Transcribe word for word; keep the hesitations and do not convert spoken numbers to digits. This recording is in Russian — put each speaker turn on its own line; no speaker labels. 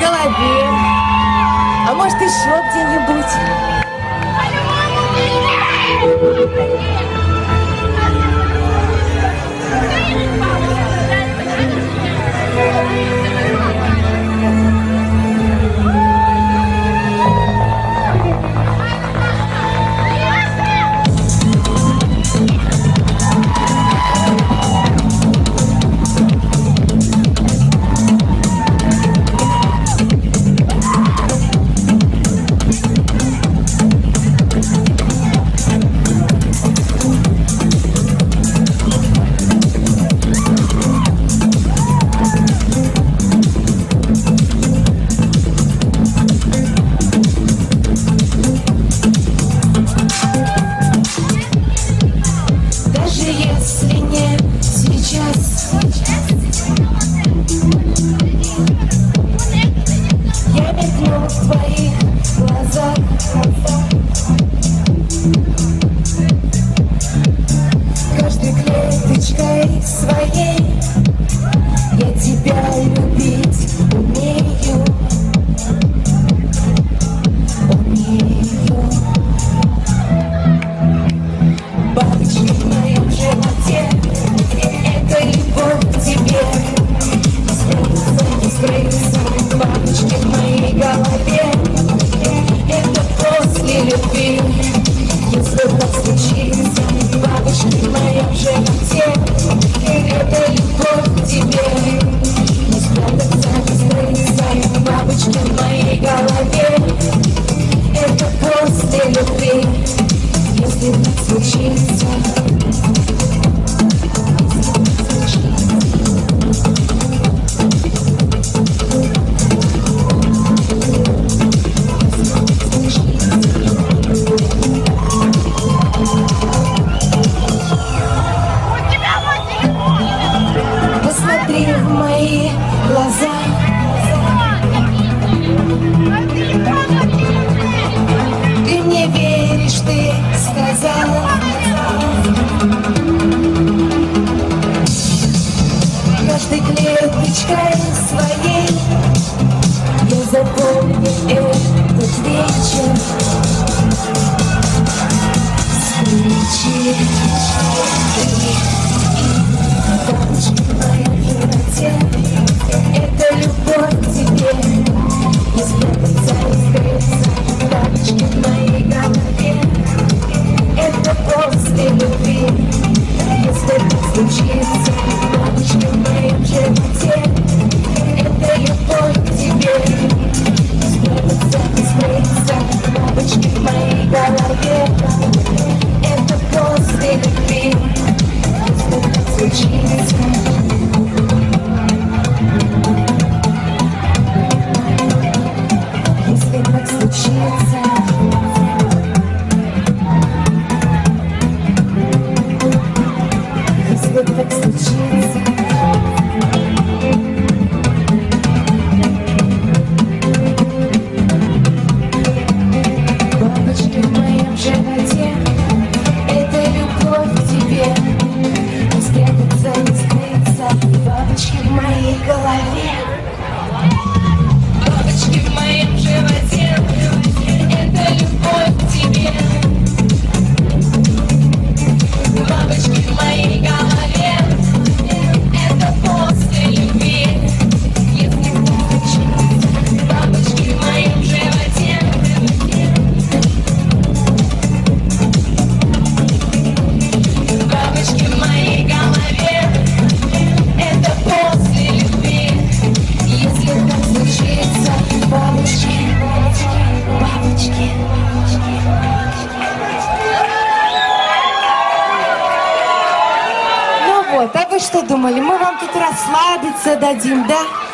голове, а может еще где-нибудь. Своей я тебя любить умею, умею. Бабочки в моем животе, это любовь к тебе. Не скрыться, не скрыться, бабочки в моей голове, это после любви. Если так случится, бабочки в моем животе, это любовь к тебе. Не спрятаться, не скрыться, бабочки в моей голове, это после любви. Если так случится, посмотри в мои глаза. Ты мне веришь, ты сказал. Каждой клеточкой своей я запомню этот вечер встречи. Бабочки в моем животе, это любовь к тебе. Не спрятаться, не скрыться, бабочки в моей голове, это после любви. Если так случится, бабочки в моем животе, это любовь к тебе. Не спрятаться, не скрыться, бабочки в моей голове, это после любви. Если так случится, если так случится, если так случится, бабочки в моем животе, это любовь к тебе. Не спрятаться, не скрыться, бабочки в моей голове, бабочки в моем животе, это любовь к тебе. Бабочки в моей голове, это после любви. Если так случится, бабочки в моем животе, бабочки в моей голове, это после любви. Если так случится, бабочки, бабочки, ну вот, а вы что думали, мы вам тут расслабиться дадим, да?